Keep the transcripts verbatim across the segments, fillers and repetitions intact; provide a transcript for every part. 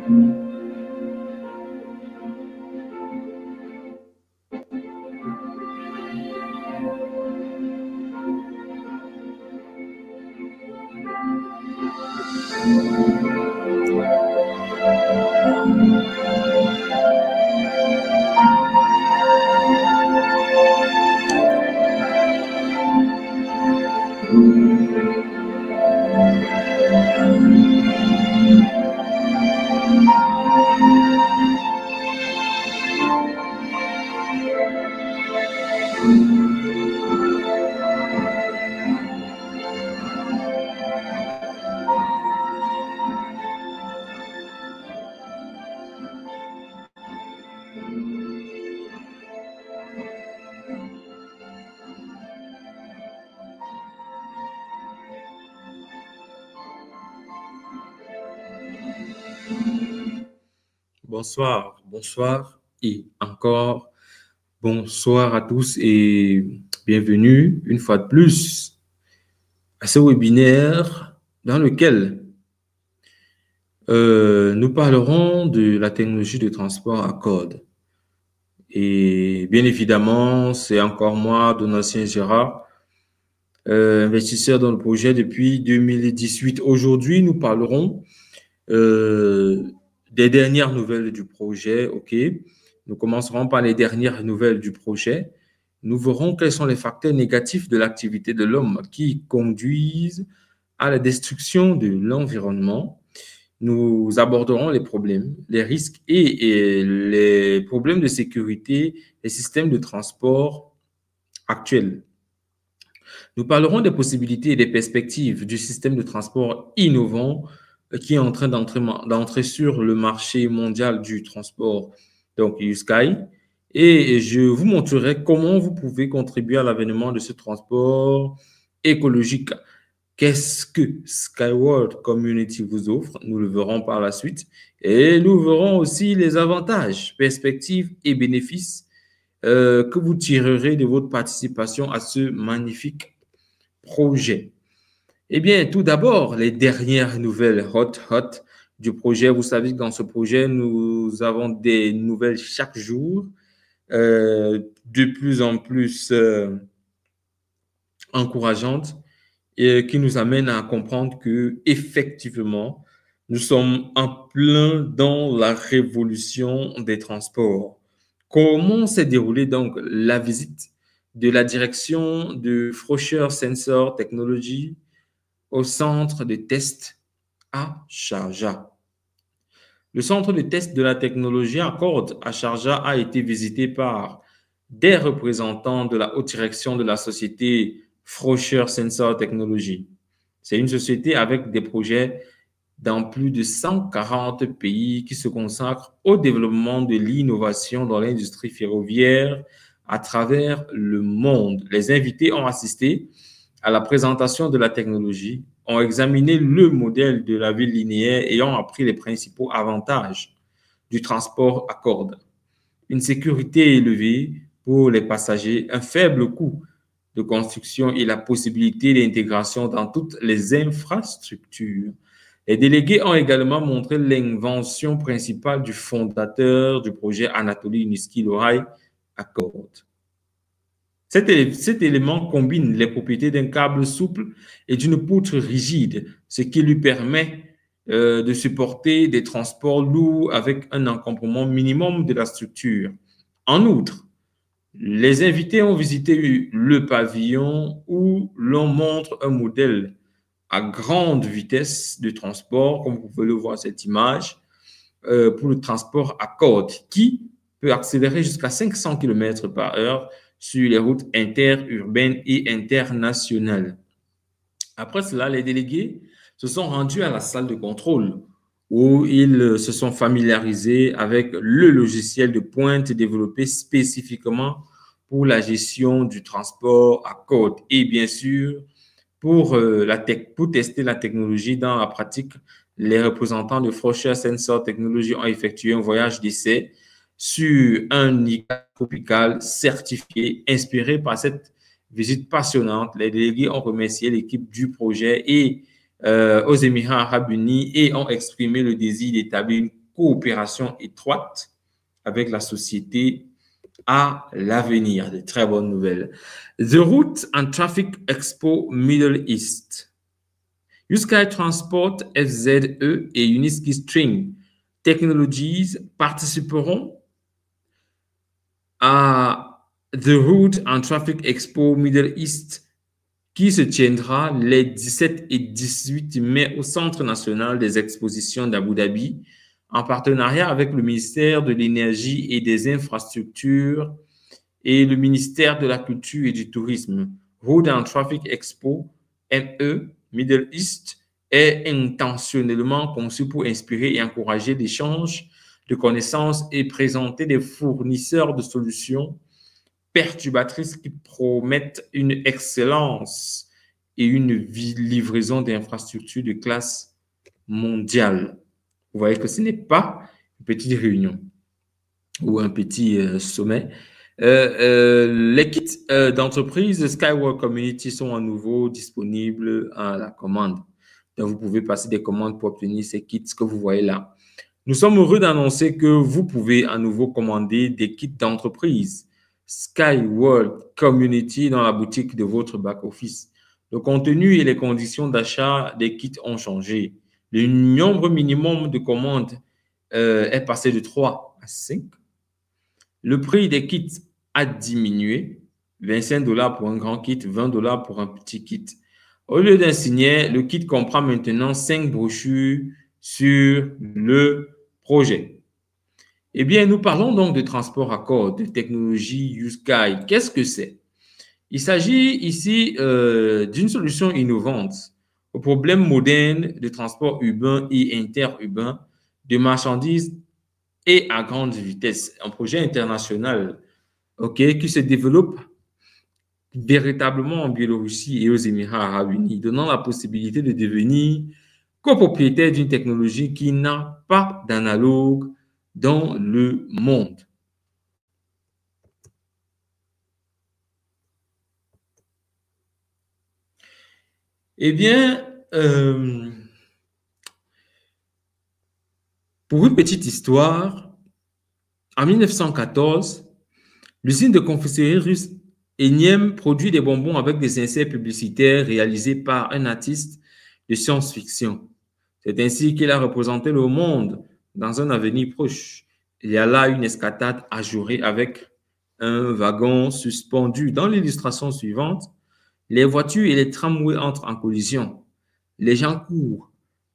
Bonsoir, bonsoir et encore bonsoir à tous et bienvenue une fois de plus à ce webinaire dans lequel euh, nous parlerons de la technologie de transport à cordes. Et bien évidemment, c'est encore moi, Donatien Gérard, euh, investisseur dans le projet depuis deux mille dix-huit. Aujourd'hui, nous parlerons euh, des dernières nouvelles du projet, OK? Nous commencerons par les dernières nouvelles du projet. Nous verrons quels sont les facteurs négatifs de l'activité de l'homme qui conduisent à la destruction de l'environnement. Nous aborderons les problèmes, les risques et, et les problèmes de sécurité des systèmes de transport actuels. Nous parlerons des possibilités et des perspectives du système de transport innovant qui est en train d'entrer, d'entrer sur le marché mondial du transport, donc U-Sky. Et je vous montrerai comment vous pouvez contribuer à l'avènement de ce transport écologique. Qu'est-ce que Skyworld Community vous offre? Nous le verrons par la suite. Et nous verrons aussi les avantages, perspectives et bénéfices euh, que vous tirerez de votre participation à ce magnifique projet. Eh bien, tout d'abord, les dernières nouvelles hot, hot du projet. Vous savez que dans ce projet, nous avons des nouvelles chaque jour, euh, de plus en plus euh, encourageantes et qui nous amènent à comprendre que, effectivement, nous sommes en plein dans la révolution des transports. Comment s'est déroulée donc la visite de la direction de Frosher Sensor Technology au centre de test à Sharjah? Le centre de test de la technologie à cordes à Sharjah a été visité par des représentants de la haute direction de la société Frosher Sensor Technology. C'est une société avec des projets dans plus de cent quarante pays qui se consacrent au développement de l'innovation dans l'industrie ferroviaire à travers le monde. Les invités ont assisté à la présentation de la technologie, ont examiné le modèle de la ville linéaire et ont appris les principaux avantages du transport à cordes. Une sécurité élevée pour les passagers, un faible coût de construction et la possibilité d'intégration dans toutes les infrastructures. Les délégués ont également montré l'invention principale du fondateur du projet Anatoly Uniski, le rail à cordes. Cet, cet élément combine les propriétés d'un câble souple et d'une poutre rigide, ce qui lui permet euh, de supporter des transports lourds avec un encombrement minimum de la structure. En outre, les invités ont visité le pavillon où l'on montre un modèle à grande vitesse de transport, comme vous pouvez le voir cette image, euh, pour le transport à cordes, qui peut accélérer jusqu'à cinq cents kilomètres par heure sur les routes interurbaines et internationales. Après cela, les délégués se sont rendus à la salle de contrôle où ils se sont familiarisés avec le logiciel de pointe développé spécifiquement pour la gestion du transport à cordes et bien sûr pour, euh, la tech, pour tester la technologie dans la pratique. Les représentants de Frosher Sensor Technology ont effectué un voyage d'essai sur un niquel tropical certifié, inspiré par cette visite passionnante. Les délégués ont remercié l'équipe du projet et euh, aux Émirats arabes unis et ont exprimé le désir d'établir une coopération étroite avec la société à l'avenir. De très bonnes nouvelles. The Route and Traffic Expo Middle East. USky Transport F Z E et Uniski String Technologies participeront à The Route and Traffic Expo Middle East qui se tiendra les dix-sept et dix-huit mai au Centre national des expositions d'Abu Dhabi en partenariat avec le ministère de l'Énergie et des Infrastructures et le ministère de la Culture et du Tourisme. Road and Traffic Expo M E Middle East est intentionnellement conçu pour inspirer et encourager l'échange de connaissances et présenter des fournisseurs de solutions perturbatrices qui promettent une excellence et une livraison d'infrastructures de classe mondiale. Vous voyez que ce n'est pas une petite réunion ou un petit euh, sommet. Euh, euh, les kits euh, d'entreprise de Skyworld Community sont à nouveau disponibles à la commande. Donc, vous pouvez passer des commandes pour obtenir ces kits que vous voyez là. Nous sommes heureux d'annoncer que vous pouvez à nouveau commander des kits d'entreprise Skyworld Community dans la boutique de votre back-office. Le contenu et les conditions d'achat des kits ont changé. Le nombre minimum de commandes euh, est passé de trois à cinq. Le prix des kits a diminué. vingt-cinq dollars pour un grand kit, vingt dollars pour un petit kit. Au lieu d'un signet, le kit comprend maintenant cinq brochures sur le projet. Eh bien, nous parlons donc de transport à cordes, de technologie USky. Qu'est-ce que c'est? Il s'agit ici euh, d'une solution innovante au problème moderne de transport urbain et interurbain de marchandises et à grande vitesse. Un projet international okay, qui se développe véritablement en Biélorussie et aux Émirats arabes unis, donnant la possibilité de devenir copropriétaire d'une technologie qui n'a pas d'analogue dans le monde. Eh bien, euh, pour une petite histoire, en mille neuf cent quatorze, l'usine de confiserie russe Enyem produit des bonbons avec des inserts publicitaires réalisés par un artiste de science-fiction. C'est ainsi qu'il a représenté le monde dans un avenir proche. Il y a là une escatade ajourée avec un wagon suspendu. Dans l'illustration suivante, les voitures et les tramways entrent en collision. Les gens courent.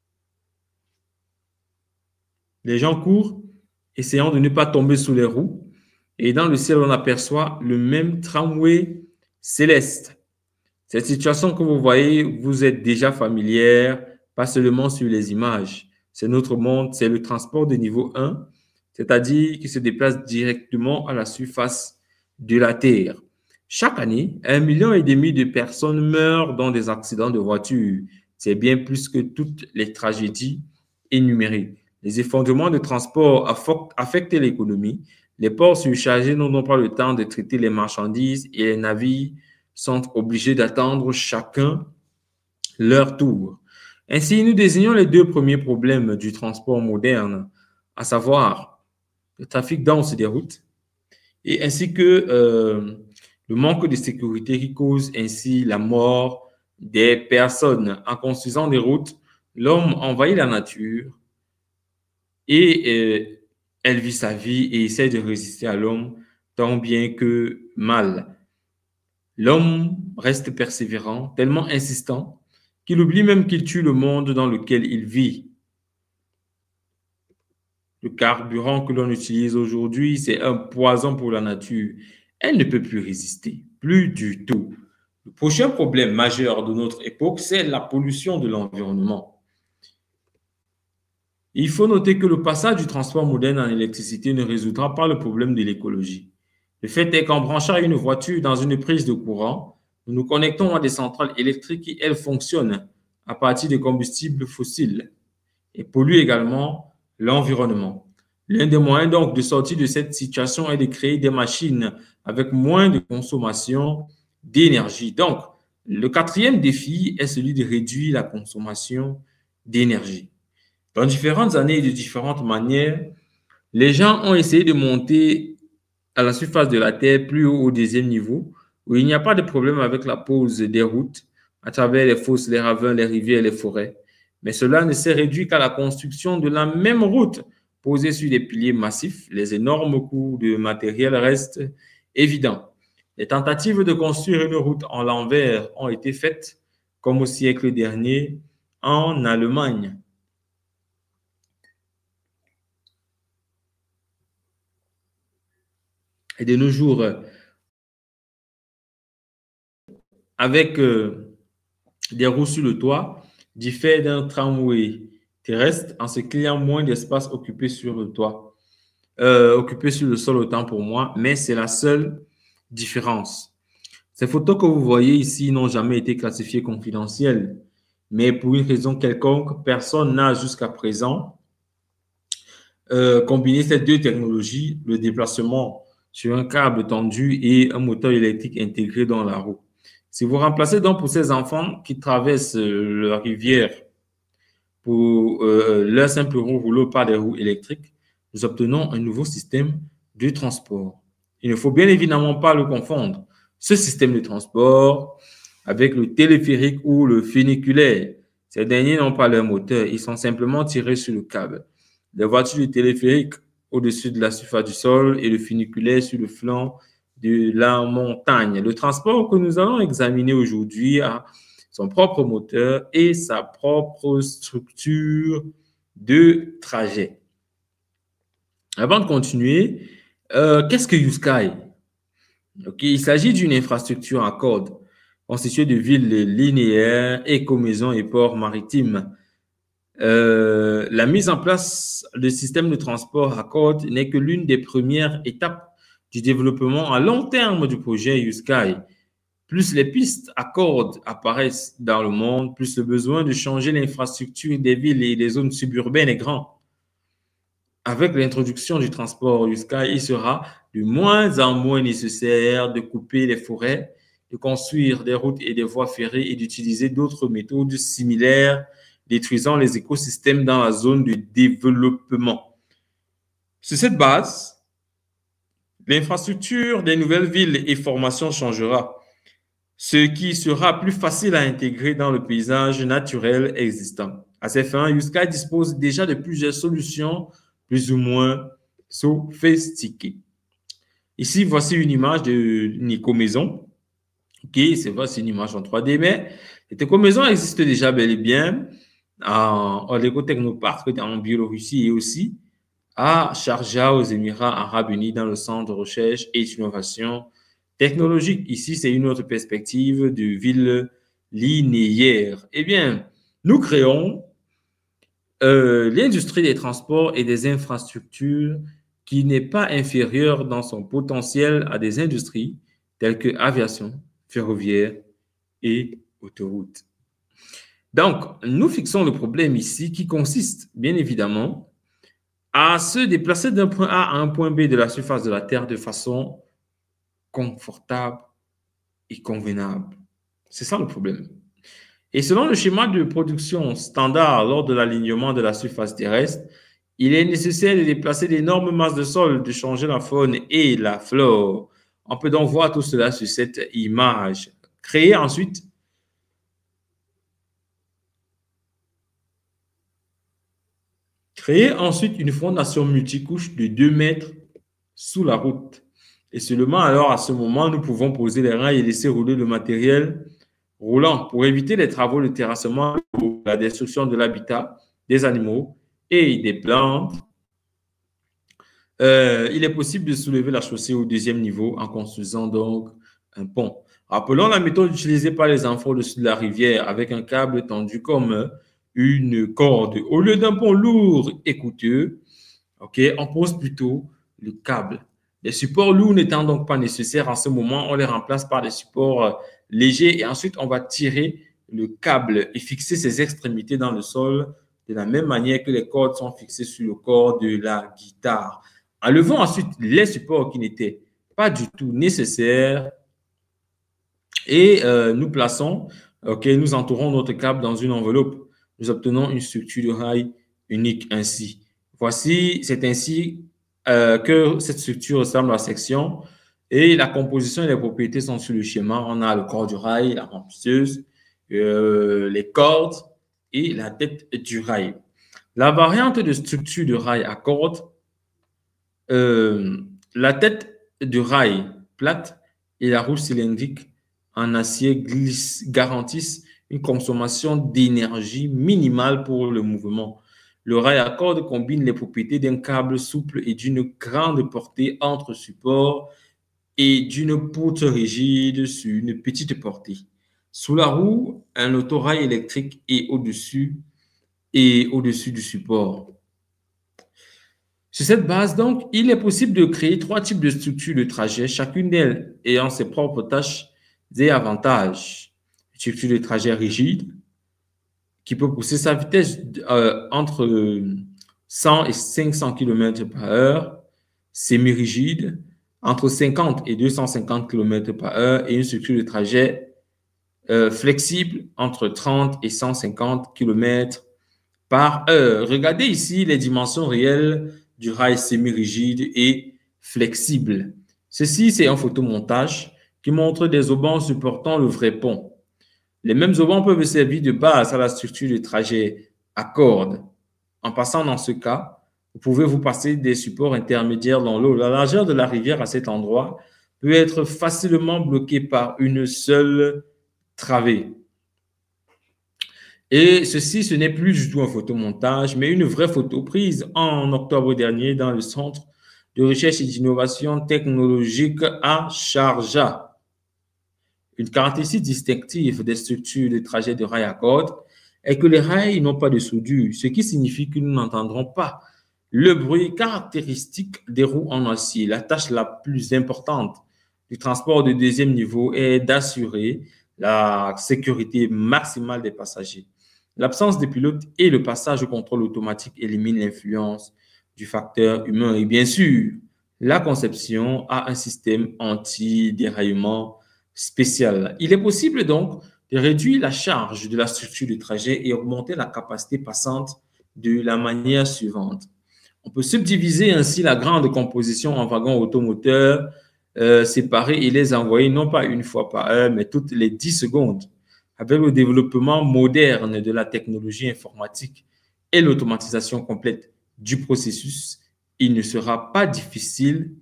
Les gens courent, essayant de ne pas tomber sous les roues. Et dans le ciel, on aperçoit le même tramway céleste. Cette situation que vous voyez, vous êtes déjà familière, pas seulement sur les images. C'est notre monde, c'est le transport de niveau un, c'est-à-dire qui se déplace directement à la surface de la Terre. Chaque année, un million et demi de personnes meurent dans des accidents de voiture. C'est bien plus que toutes les tragédies énumérées. Les effondrements de transport affectent l'économie. Les ports surchargés n'ont pas le temps de traiter les marchandises et les navires sont obligés d'attendre chacun leur tour. Ainsi, nous désignons les deux premiers problèmes du transport moderne, à savoir le trafic dense des routes et ainsi que euh, le manque de sécurité qui cause ainsi la mort des personnes. En construisant des routes, l'homme envahit la nature et euh, elle vit sa vie et essaie de résister à l'homme tant bien que mal. L'homme reste persévérant, tellement insistant, qu'il oublie même qu'il tue le monde dans lequel il vit. Le carburant que l'on utilise aujourd'hui, c'est un poison pour la nature. Elle ne peut plus résister, plus du tout. Le prochain problème majeur de notre époque, c'est la pollution de l'environnement. Il faut noter que le passage du transport moderne en électricité ne résoudra pas le problème de l'écologie. Le fait est qu'en branchant une voiture dans une prise de courant, nous nous connectons à des centrales électriques qui, elles, fonctionnent à partir de combustibles fossiles et polluent également l'environnement. L'un des moyens donc de sortir de cette situation est de créer des machines avec moins de consommation d'énergie. Donc, le quatrième défi est celui de réduire la consommation d'énergie. Dans différentes années et de différentes manières, les gens ont essayé de monter à la surface de la Terre, plus haut au deuxième niveau, où il n'y a pas de problème avec la pose des routes à travers les fosses, les ravins, les rivières, les forêts. Mais cela ne s'est réduit qu'à la construction de la même route posée sur des piliers massifs. Les énormes coûts de matériel restent évidents. Les tentatives de construire une route en l'envers ont été faites, comme au siècle dernier, en Allemagne. Et de nos jours, avec euh, des roues sur le toit, diffèrent d'un tramway terrestre en ce qu'il y a moins d'espace occupé sur le toit, euh, occupé sur le sol autant pour moi, mais c'est la seule différence. Ces photos que vous voyez ici n'ont jamais été classifiées confidentielles, mais pour une raison quelconque, personne n'a jusqu'à présent euh, combiné ces deux technologies, le déplacement sur un câble tendu et un moteur électrique intégré dans la roue. Si vous remplacez donc pour ces enfants qui traversent euh, la rivière pour euh, leur simple roue rouleau par des roues électriques, nous obtenons un nouveau système de transport. Il ne faut bien évidemment pas le confondre. Ce système de transport avec le téléphérique ou le funiculaire. Ces derniers n'ont pas leur moteur, ils sont simplement tirés sur le câble. Les voitures du téléphérique au-dessus de la surface du sol et le funiculaire sur le flanc de la montagne. Le transport que nous allons examiner aujourd'hui a son propre moteur et sa propre structure de trajet. Avant de continuer, euh, qu'est-ce que YouSky? Okay, il s'agit d'une infrastructure à cordes constituée de villes linéaires, écomaisons et ports maritimes. Euh, la mise en place de systèmes de transport à cordes n'est que l'une des premières étapes du développement à long terme du projet YouSky. Plus les pistes à cordes apparaissent dans le monde, plus le besoin de changer l'infrastructure des villes et des zones suburbaines est grand. Avec l'introduction du transport YouSky, il sera de moins en moins nécessaire de couper les forêts, de construire des routes et des voies ferrées et d'utiliser d'autres méthodes similaires, détruisant les écosystèmes dans la zone de développement. Sur cette base, l'infrastructure des nouvelles villes et formations changera, ce qui sera plus facile à intégrer dans le paysage naturel existant. À ces fins, YouSky dispose déjà de plusieurs solutions plus ou moins sophistiquées. Ici, voici une image d'une écomaison. OK, c'est vrai, c'est une image en trois D, mais cette écomaison existe déjà bel et bien en, en l'éco-technoparc en Biélorussie et aussi à Sharjah aux Émirats arabes unis dans le centre de recherche et d'innovation technologique. Ici, c'est une autre perspective de ville linéaire. Eh bien, nous créons euh, l'industrie des transports et des infrastructures qui n'est pas inférieure dans son potentiel à des industries telles que aviation, ferroviaire et autoroute. Donc, nous fixons le problème ici qui consiste, bien évidemment, à se déplacer d'un point A à un point B de la surface de la Terre de façon confortable et convenable. C'est ça le problème. Et selon le schéma de production standard lors de l'alignement de la surface terrestre, il est nécessaire de déplacer d'énormes masses de sol, de changer la faune et la flore. On peut donc voir tout cela sur cette image. Créer ensuite Créer ensuite une fondation multicouche de deux mètres sous la route. Et seulement alors, à ce moment, nous pouvons poser les rails et laisser rouler le matériel roulant pour éviter les travaux de terrassement, la destruction de l'habitat des animaux et des plantes. Euh, il est possible de soulever la chaussée au deuxième niveau en construisant donc un pont. Rappelons la méthode utilisée par les enfants au-dessus de la rivière avec un câble tendu comme une corde. Au lieu d'un pont lourd et coûteux, okay, on pose plutôt le câble. Les supports lourds n'étant donc pas nécessaires en ce moment, on les remplace par des supports légers et ensuite on va tirer le câble et fixer ses extrémités dans le sol de la même manière que les cordes sont fixées sur le corps de la guitare. Enlevons ensuite les supports qui n'étaient pas du tout nécessaires et euh, nous plaçons, ok, nous entourons notre câble dans une enveloppe. Nous obtenons une structure de rail unique ainsi. Voici, c'est ainsi euh, que cette structure ressemble à la section et la composition et les propriétés sont sur le schéma. On a le corps du rail, la remplisseuse, euh, les cordes et la tête du rail. La variante de structure de rail à cordes, euh, la tête de rail plate et la roue cylindrique en acier glisse, garantissent une consommation d'énergie minimale pour le mouvement. Le rail à cordes combine les propriétés d'un câble souple et d'une grande portée entre supports et d'une poutre rigide sur une petite portée. Sous la roue, un autorail électrique est au-dessus et au-dessus du support. Sur cette base, donc, il est possible de créer trois types de structures de trajet, chacune d'elles ayant ses propres tâches et avantages. Une structure de trajet rigide, qui peut pousser sa vitesse euh, entre cent et cinq cents kilomètres par heure, semi-rigide, entre cinquante et deux cent cinquante kilomètres par heure, et une structure de trajet euh, flexible entre trente et cent cinquante kilomètres par heure. Regardez ici les dimensions réelles du rail semi-rigide et flexible. Ceci, c'est un photomontage qui montre des haubans supportant le vrai pont. Les mêmes haubans peuvent servir de base à la structure de trajet à cordes. En passant dans ce cas, vous pouvez vous passer des supports intermédiaires dans l'eau. La largeur de la rivière à cet endroit peut être facilement bloquée par une seule travée. Et ceci, ce n'est plus du tout un photomontage, mais une vraie photo prise en octobre dernier dans le Centre de recherche et d'innovation technologique à Sharjah. Une caractéristique distinctive des structures de trajet de rail à cordes est que les rails n'ont pas de soudure, ce qui signifie que nous n'entendrons pas le bruit caractéristique des roues en acier. La tâche la plus importante du transport de deuxième niveau est d'assurer la sécurité maximale des passagers. L'absence de pilote et le passage au contrôle automatique éliminent l'influence du facteur humain. Et bien sûr, la conception a un système anti-déraillement spécial. Il est possible donc de réduire la charge de la structure du trajet et augmenter la capacité passante de la manière suivante. On peut subdiviser ainsi la grande composition en wagons automoteurs euh, séparés et les envoyer non pas une fois par heure, mais toutes les dix secondes. Avec le développement moderne de la technologie informatique et l'automatisation complète du processus, il ne sera pas difficile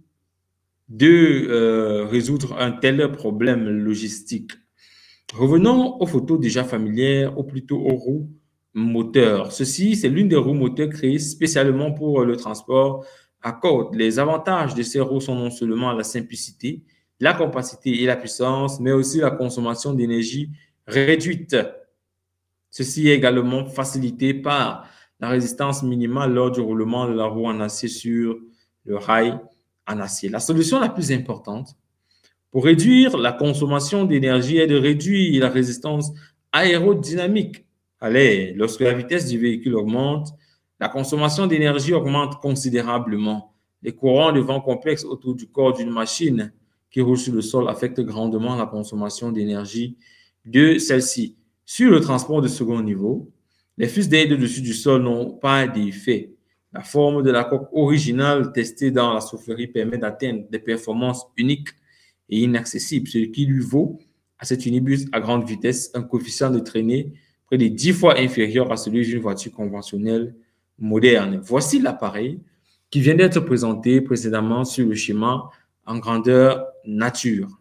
de euh, résoudre un tel problème logistique. Revenons aux photos déjà familières, ou plutôt aux roues moteurs. Ceci, c'est l'une des roues moteurs créées spécialement pour le transport à cordes. Les avantages de ces roues sont non seulement la simplicité, la capacité et la puissance, mais aussi la consommation d'énergie réduite. Ceci est également facilité par la résistance minimale lors du roulement de la roue en acier sur le rail en acier. La solution la plus importante pour réduire la consommation d'énergie est de réduire la résistance aérodynamique. Allez, lorsque la vitesse du véhicule augmente, la consommation d'énergie augmente considérablement. Les courants de vent complexes autour du corps d'une machine qui roule sur le sol affectent grandement la consommation d'énergie de celle-ci. Sur le transport de second niveau, les fusées d'aide au-dessus du sol n'ont pas d'effet. La forme de la coque originale testée dans la soufflerie permet d'atteindre des performances uniques et inaccessibles, ce qui lui vaut à cet unibus à grande vitesse un coefficient de traînée près de dix fois inférieur à celui d'une voiture conventionnelle moderne. Voici l'appareil qui vient d'être présenté précédemment sur le schéma en grandeur nature.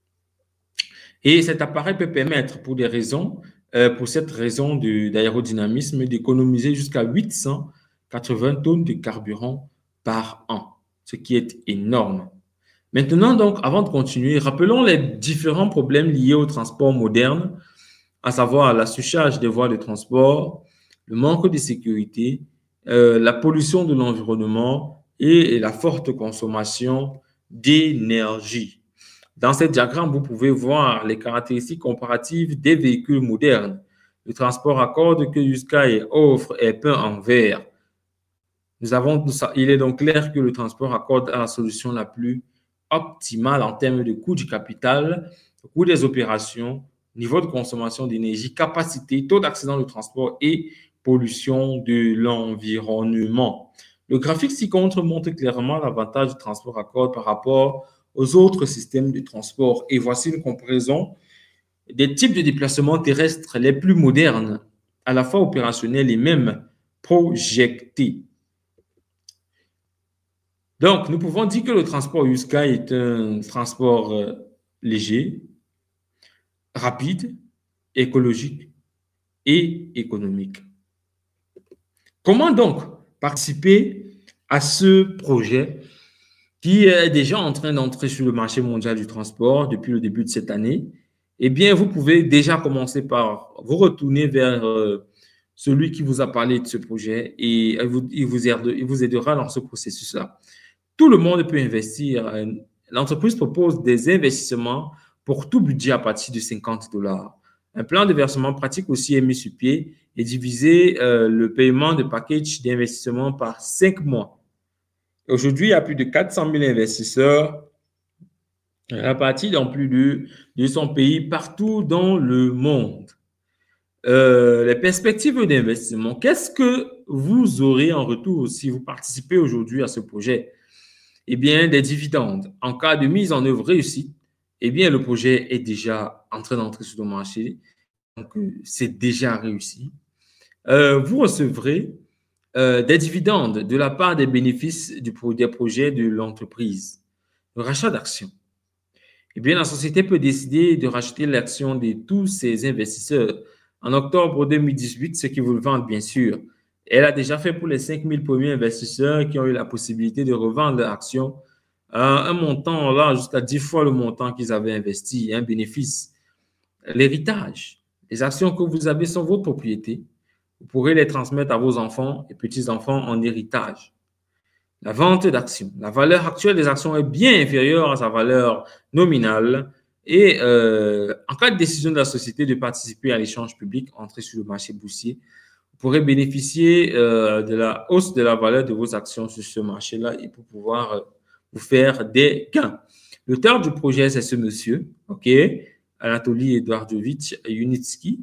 Et cet appareil peut permettre, pour des raisons, euh, pour cette raison d'aérodynamisme, d'économiser jusqu'à huit cent quatre-vingts tonnes de carburant par an, ce qui est énorme. Maintenant, donc, avant de continuer, rappelons les différents problèmes liés au transport moderne, à savoir la surcharge des voies de transport, le manque de sécurité, euh, la pollution de l'environnement et, et la forte consommation d'énergie. Dans ce diagramme, vous pouvez voir les caractéristiques comparatives des véhicules modernes. Le transport à cordes que YouSky offre est peint en vert. Nous avons, il est donc clair que le transport à cordes est la solution la plus optimale en termes de coût du capital, coût des opérations, niveau de consommation d'énergie, capacité, taux d'accident de transport et pollution de l'environnement. Le graphique ci-contre montre clairement l'avantage du transport à cordes par rapport aux autres systèmes de transport. Et voici une comparaison des types de déplacements terrestres les plus modernes, à la fois opérationnels et même projetés. Donc, nous pouvons dire que le transport U S C A est un transport euh, léger, rapide, écologique et économique. Comment donc participer à ce projet qui est déjà en train d'entrer sur le marché mondial du transport depuis le début de cette année? Eh bien, vous pouvez déjà commencer par vous retourner vers euh, celui qui vous a parlé de ce projet et il vous, il vous, aide, il vous aidera dans ce processus-là. Tout le monde peut investir. L'entreprise propose des investissements pour tout budget à partir de cinquante dollars. Un plan de versement pratique aussi est mis sur pied et diviser euh, le paiement de package d'investissement par cinq mois. Aujourd'hui, il y a plus de quatre cent mille investisseurs répartis dans plus de deux cents pays partout dans le monde. Euh, les perspectives d'investissement, qu'est-ce que vous aurez en retour si vous participez aujourd'hui à ce projet? Eh bien, des dividendes. En cas de mise en œuvre réussie, eh bien, le projet est déjà en train d'entrer sur le marché. Donc, c'est déjà réussi. Euh, vous recevrez euh, des dividendes de la part des bénéfices du, des projets de l'entreprise. Le rachat d'actions. Eh bien, la société peut décider de racheter l'action de tous ses investisseurs. En octobre deux mille dix-huit, ceux qui vous le vendent, bien sûr. Elle a déjà fait pour les cinq mille premiers investisseurs qui ont eu la possibilité de revendre leurs actions à un montant là jusqu'à dix fois le montant qu'ils avaient investi, un bénéfice. L'héritage. Les actions que vous avez sont votre propriété. Vous pourrez les transmettre à vos enfants et petits-enfants en héritage. La vente d'actions. La valeur actuelle des actions est bien inférieure à sa valeur nominale et euh, en cas de décision de la société de participer à l'échange public, entrer sur le marché boursier, vous pourrez bénéficier euh, de la hausse de la valeur de vos actions sur ce marché-là et pour pouvoir euh, vous faire des gains. L'auteur du projet, c'est ce monsieur, ok, Anatoly Eduardovich Yunitsky,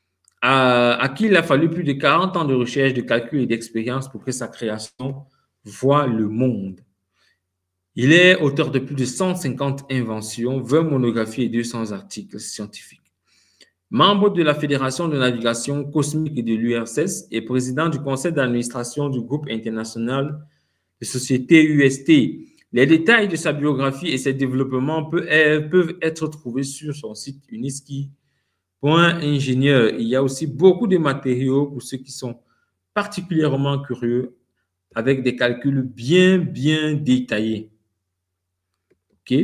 à, à qui il a fallu plus de quarante ans de recherche, de calcul et d'expérience pour que sa création voit le monde. Il est auteur de plus de cent cinquante inventions, vingt monographies et deux cents articles scientifiques. Membre de la Fédération de navigation cosmique et de l'U R S S et président du conseil d'administration du groupe international de sociétés U S T. Les détails de sa biographie et ses développements peuvent être trouvés sur son site Yunitsky point ingénieur. Il y a aussi beaucoup de matériaux pour ceux qui sont particulièrement curieux avec des calculs bien, bien détaillés. OK?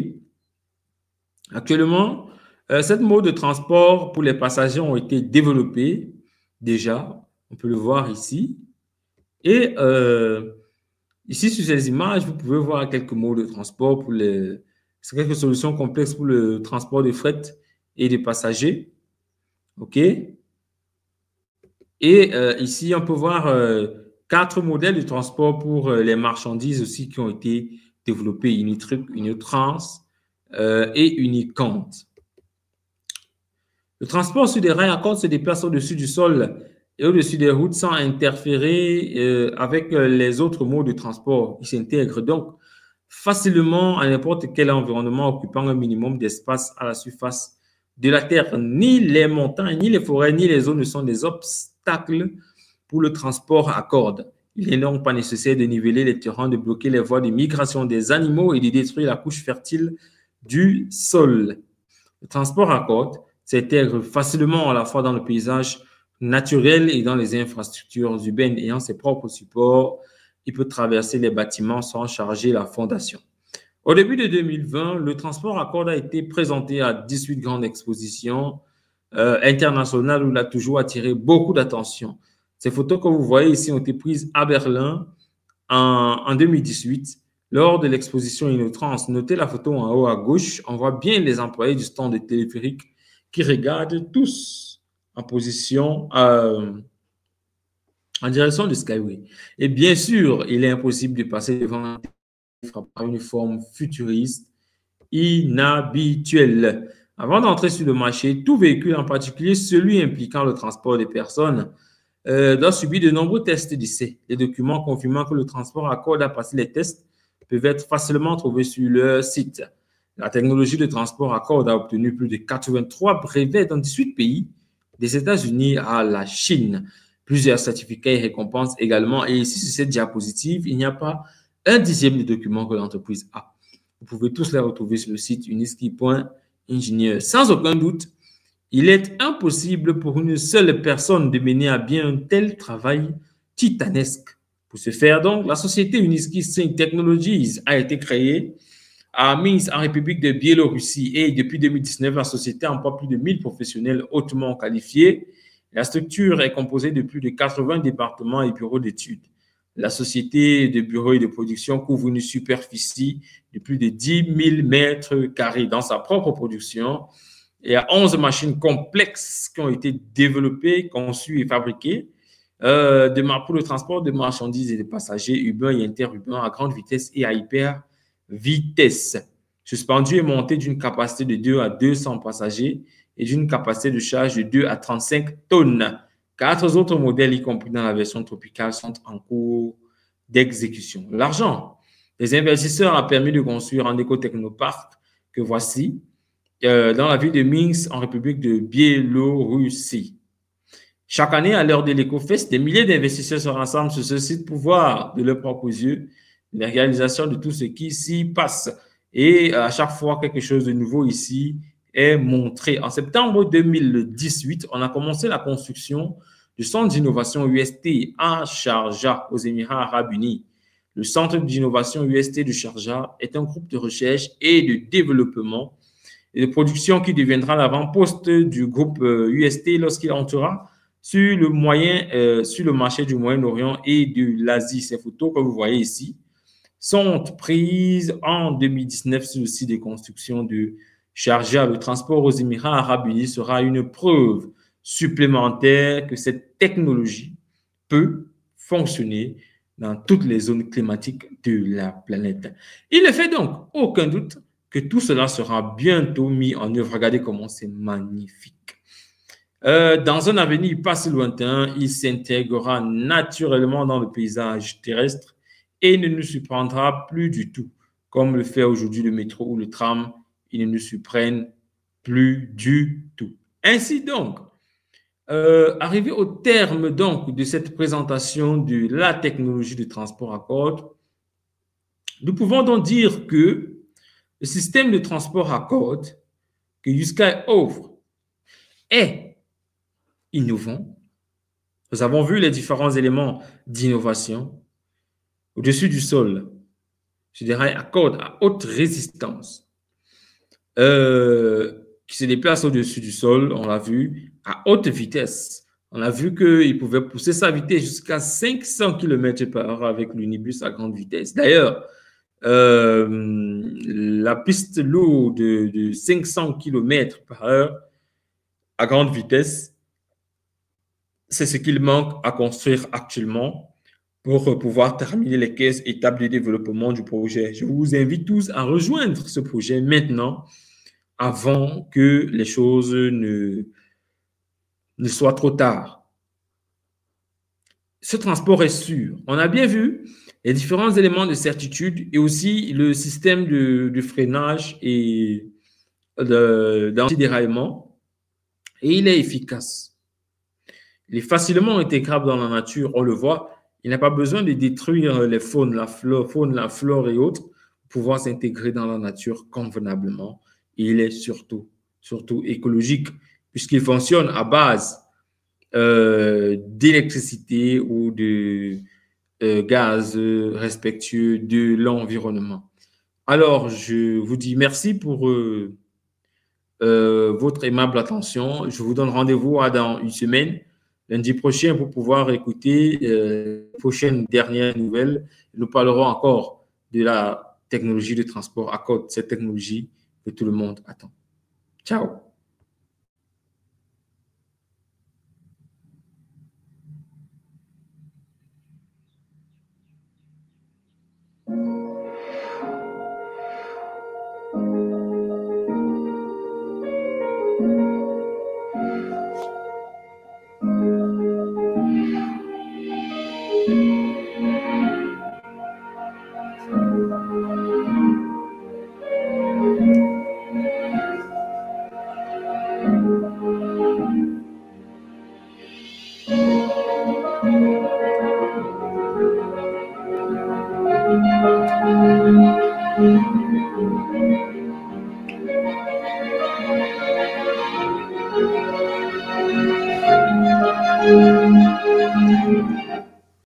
Actuellement, euh, cette mode de transport pour les passagers ont été développés déjà. On peut le voir ici. Et euh, ici, sur ces images, vous pouvez voir quelques modes de transport pour les... C'est quelques solutions complexes pour le transport de fret et de passagers. OK? Et euh, ici, on peut voir euh, quatre modèles de transport pour euh, les marchandises aussi qui ont été développés, Unitrip, Unitrans euh, et Unicant. Le transport sur des rails à cordes se déplace au-dessus du sol et au-dessus des routes sans interférer euh, avec euh, les autres modes de transport. Ils s'intègrent donc facilement à n'importe quel environnement occupant un minimum d'espace à la surface de la Terre. Ni les montagnes, ni les forêts, ni les zones ne sont des obstacles pour le transport à cordes. Il n'est donc pas nécessaire de niveler les terrains, de bloquer les voies de migration des animaux et de détruire la couche fertile du sol. Le transport à cordes s'intègre facilement à la fois dans le paysage naturel et dans les infrastructures urbaines ayant ses propres supports. Il peut traverser les bâtiments sans charger la fondation. Au début de deux mille vingt, le transport à cordes a été présenté à dix-huit grandes expositions euh, internationales où il a toujours attiré beaucoup d'attention. Ces photos que vous voyez ici ont été prises à Berlin en, en deux mille dix-huit lors de l'exposition Innotrans. Notez la photo en haut à gauche. On voit bien les employés du stand de téléphérique qui regardent tous en position euh, en direction du Skyway. Et bien sûr, il est impossible de passer devant par une forme futuriste inhabituelle. Avant d'entrer sur le marché, tout véhicule, en particulier celui impliquant le transport des personnes, euh, doit subir de nombreux tests d'essai. Les documents confirmant que le transport à corde a passé les tests peuvent être facilement trouvés sur leur site. La technologie de transport à corde a obtenu plus de quatre-vingt-trois brevets dans dix-huit pays, des États-Unis à la Chine. Plusieurs certificats et récompenses également. Et ici, sur cette diapositive, il n'y a pas un dixième des documents que l'entreprise a. Vous pouvez tous les retrouver sur le site uniski point ingénieur. Sans aucun doute, il est impossible pour une seule personne de mener à bien un tel travail titanesque. Pour ce faire, donc, la société Uniski Sync Technologies a été créée à Minsk, en République de Biélorussie, et depuis deux mille dix-neuf, la société emploie plus de mille professionnels hautement qualifiés. La structure est composée de plus de quatre-vingts départements et bureaux d'études. La société de bureaux et de production couvre une superficie de plus de dix mille mètres carrés dans sa propre production. Il y a onze machines complexes qui ont été développées, conçues et fabriquées euh, de, pour le transport de marchandises et de passagers urbains et interurbains à grande vitesse et à hyper vitesse. Suspendues et montées d'une capacité de deux à deux cents passagers et d'une capacité de charge de deux à trente-cinq tonnes. Quatre autres modèles, y compris dans la version tropicale, sont en cours d'exécution. L'argent des investisseurs a permis de construire un éco-technoparc que voici euh, dans la ville de Minsk, en République de Biélorussie. Chaque année, à l'heure de l'EcoFest, des milliers d'investisseurs se rassemblent sur ce site pour voir de leurs propres yeux les réalisations de tout ce qui s'y passe. Et à chaque fois, quelque chose de nouveau ici est montré. En septembre deux mille dix-huit, on a commencé la construction du centre d'innovation U S T à Sharjah, aux Émirats arabes unis. Le centre d'innovation U S T de Sharjah est un groupe de recherche et de développement et de production qui deviendra l'avant-poste du groupe U S T lorsqu'il entrera sur le, moyen, euh, sur le marché du Moyen-Orient et de l'Asie. Ces photos que vous voyez ici sont prises en deux mille dix-neuf sur le site de construction de Sharjah. Le transport aux Émirats arabes unis sera une preuve supplémentaire que cette technologie peut fonctionner dans toutes les zones climatiques de la planète. Il ne fait donc aucun doute que tout cela sera bientôt mis en œuvre. Regardez comment c'est magnifique. Euh, dans un avenir pas si lointain, il s'intégrera naturellement dans le paysage terrestre et ne nous surprendra plus du tout, comme le fait aujourd'hui le métro ou le tram. Ils ne nous surprennent plus du tout. Ainsi donc, euh, arrivé au terme donc de cette présentation de la technologie de transport à corde, nous pouvons donc dire que le système de transport à corde que YouSky offre est innovant. Nous avons vu les différents éléments d'innovation. Au-dessus du sol, je dirais à corde à haute résistance, euh, qui se déplace au-dessus du sol, on l'a vu, à haute vitesse. On a vu qu'il pouvait pousser sa vitesse jusqu'à cinq cents kilomètres par heure avec l'unibus à grande vitesse. D'ailleurs, euh, la piste lourde de, de cinq cents kilomètres par heure à grande vitesse, c'est ce qu'il manque à construire actuellement pour pouvoir terminer les quinze étapes de développement du projet. Je vous invite tous à rejoindre ce projet maintenant avant que les choses ne, ne soient trop tard. Ce transport est sûr. On a bien vu les différents éléments de certitude et aussi le système de, de freinage et d'anti-déraillement. Et il est efficace. Il est facilement intégrable dans la nature, on le voit. Il n'a pas besoin de détruire les faunes, la flore, faune, la flore et autres pour pouvoir s'intégrer dans la nature convenablement. Et il est surtout, surtout écologique puisqu'il fonctionne à base euh, d'électricité ou de euh, gaz respectueux de l'environnement. Alors, je vous dis merci pour euh, euh, votre aimable attention. Je vous donne rendez-vous à dans une semaine, lundi prochain, pour pouvoir écouter euh, les prochaines dernières nouvelles. Nous parlerons encore de la technologie de transport à corde, cette technologie que tout le monde attend. Ciao.